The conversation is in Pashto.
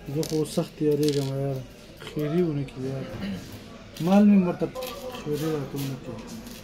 زه خو سخت یارېږم یار خیري ونه کړي یار مال مې ورته خیري راته ونه کړي